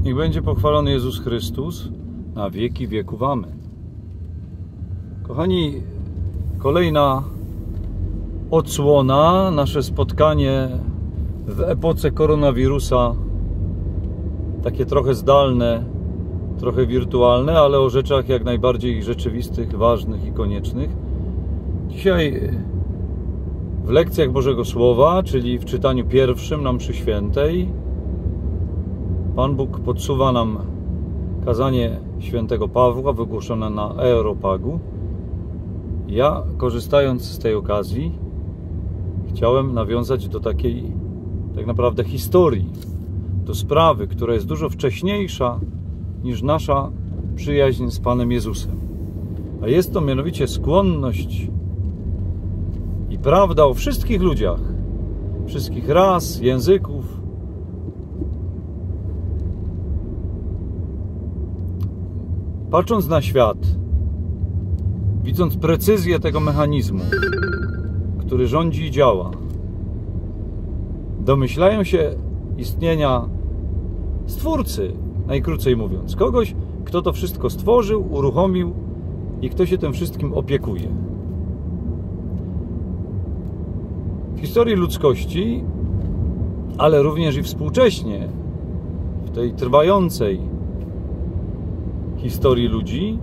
Niech będzie pochwalony Jezus Chrystus, na wieki wieków. Amen. Kochani, kolejna odsłona, nasze spotkanie w epoce koronawirusa, takie trochę zdalne, trochę wirtualne, ale o rzeczach jak najbardziej rzeczywistych, ważnych i koniecznych. Dzisiaj w lekcjach Bożego Słowa, czyli w czytaniu pierwszym na mszy świętej, Pan Bóg podsuwa nam kazanie świętego Pawła wygłoszone na Areopagu. Ja, korzystając z tej okazji, chciałem nawiązać do takiej tak naprawdę historii, do sprawy, która jest dużo wcześniejsza niż nasza przyjaźń z Panem Jezusem. A jest to mianowicie skłonność i prawda o wszystkich ludziach, wszystkich ras, języków. Patrząc na świat, widząc precyzję tego mechanizmu, który rządzi i działa, domyślają się istnienia Stwórcy, najkrócej mówiąc, kogoś, kto to wszystko stworzył, uruchomił i kto się tym wszystkim opiekuje. W historii ludzkości, ale również i współcześnie, w tej trwającej historii ludzi,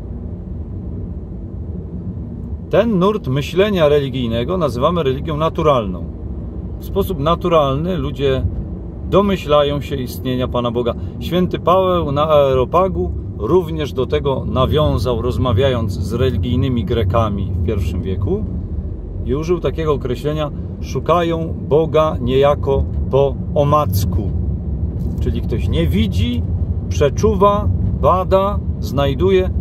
ten nurt myślenia religijnego nazywamy religią naturalną. W sposób naturalny ludzie domyślają się istnienia Pana Boga. Święty Paweł na Areopagu również do tego nawiązał, rozmawiając z religijnymi Grekami w I wieku i użył takiego określenia: szukają Boga niejako po omacku. Czyli ktoś nie widzi, przeczuwa, bada, znajduje,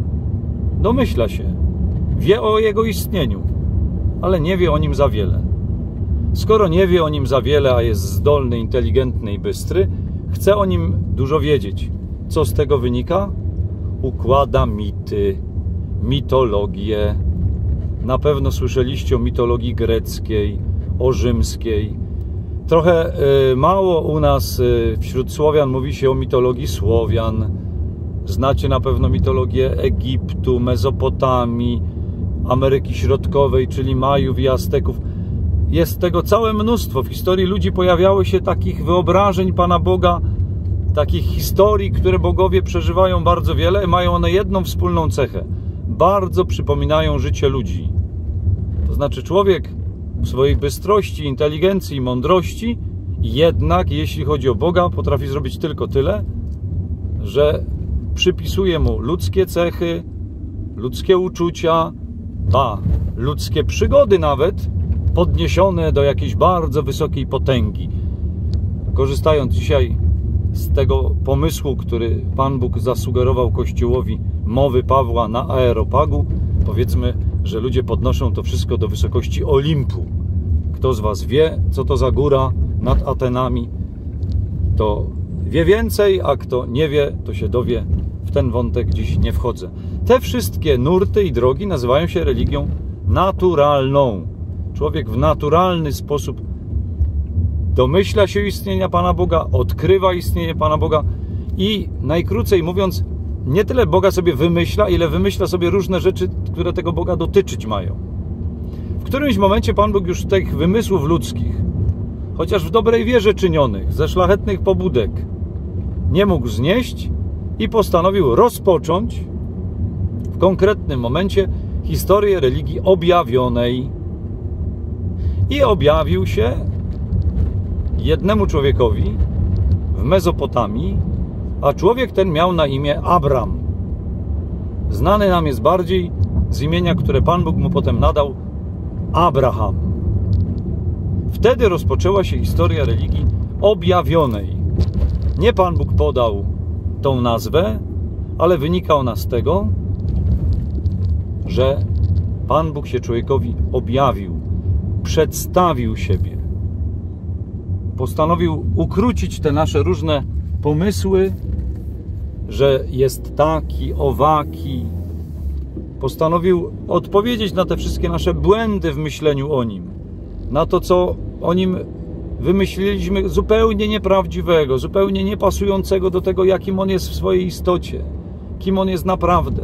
domyśla się, wie o Jego istnieniu, ale nie wie o Nim za wiele. Skoro nie wie o Nim za wiele, a jest zdolny, inteligentny i bystry, chce o Nim dużo wiedzieć. Co z tego wynika? Układa mity, mitologię. Na pewno słyszeliście o mitologii greckiej, o rzymskiej. Trochę mało u nas wśród Słowian mówi się o mitologii Słowian. Znacie na pewno mitologię Egiptu, Mezopotamii, Ameryki Środkowej, czyli Majów i Azteków. Jest tego całe mnóstwo. W historii ludzi pojawiało się takich wyobrażeń Pana Boga, takich historii, które bogowie przeżywają bardzo wiele. Mają one jedną wspólną cechę. Bardzo przypominają życie ludzi. To znaczy człowiek w swojej bystrości, inteligencji i mądrości jednak, jeśli chodzi o Boga, potrafi zrobić tylko tyle, że przypisuje Mu ludzkie cechy, ludzkie uczucia, ludzkie przygody nawet, podniesione do jakiejś bardzo wysokiej potęgi. Korzystając dzisiaj z tego pomysłu, który Pan Bóg zasugerował Kościołowi, mowy Pawła na Areopagu, powiedzmy, że ludzie podnoszą to wszystko do wysokości Olimpu. Kto z Was wie, co to za góra nad Atenami, to wie więcej, a kto nie wie, to się dowie. W ten wątek dziś nie wchodzę. Te wszystkie nurty i drogi nazywają się religią naturalną. Człowiek w naturalny sposób domyśla się istnienia Pana Boga, odkrywa istnienie Pana Boga i najkrócej mówiąc, nie tyle Boga sobie wymyśla, ile wymyśla sobie różne rzeczy, które tego Boga dotyczyć mają. W którymś momencie Pan Bóg już tych wymysłów ludzkich, chociaż w dobrej wierze czynionych, ze szlachetnych pobudek, nie mógł znieść i postanowił rozpocząć w konkretnym momencie historię religii objawionej. I objawił się jednemu człowiekowi w Mezopotamii, a człowiek ten miał na imię Abram. Znany nam jest bardziej z imienia, które Pan Bóg mu potem nadał, Abraham. Wtedy rozpoczęła się historia religii objawionej. Nie Pan Bóg podał tą nazwę, ale wynika ona z tego, że Pan Bóg się człowiekowi objawił, przedstawił siebie. Postanowił ukrócić te nasze różne pomysły, że jest taki, owaki. Postanowił odpowiedzieć na te wszystkie nasze błędy w myśleniu o Nim, na to, co o Nim wymyśliliśmy zupełnie nieprawdziwego, zupełnie niepasującego do tego, jakim on jest w swojej istocie, kim on jest naprawdę.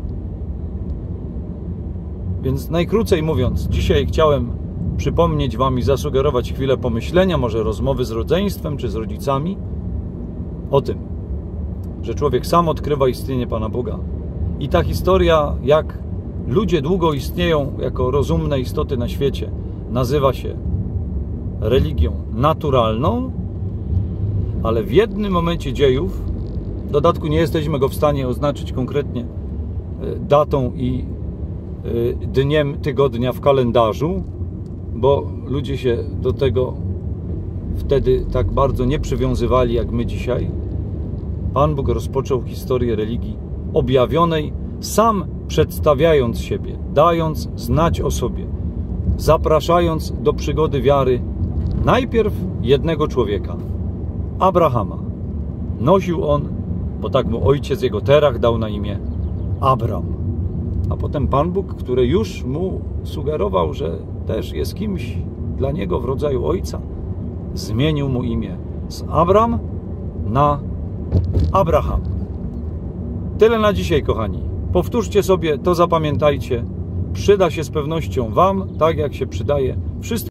Więc najkrócej mówiąc, dzisiaj chciałem przypomnieć Wam i zasugerować chwilę pomyślenia, może rozmowy z rodzeństwem czy z rodzicami o tym, że człowiek sam odkrywa istnienie Pana Boga. I ta historia, jak ludzie długo istnieją jako rozumne istoty na świecie, nazywa się religią naturalną, ale w jednym momencie dziejów, w dodatku nie jesteśmy go w stanie oznaczyć konkretnie datą i dniem tygodnia w kalendarzu, bo ludzie się do tego wtedy tak bardzo nie przywiązywali jak my dzisiaj. Pan Bóg rozpoczął historię religii objawionej, sam przedstawiając siebie, dając znać o sobie, zapraszając do przygody wiary najpierw jednego człowieka, Abrahama. Nosił on, bo tak mu ojciec jego Terach dał na imię Abram. A potem Pan Bóg, który już mu sugerował, że też jest kimś dla niego w rodzaju ojca, zmienił mu imię z Abram na Abraham. Tyle na dzisiaj, kochani. Powtórzcie sobie, to zapamiętajcie. Przyda się z pewnością Wam, tak jak się przydaje wszystkim.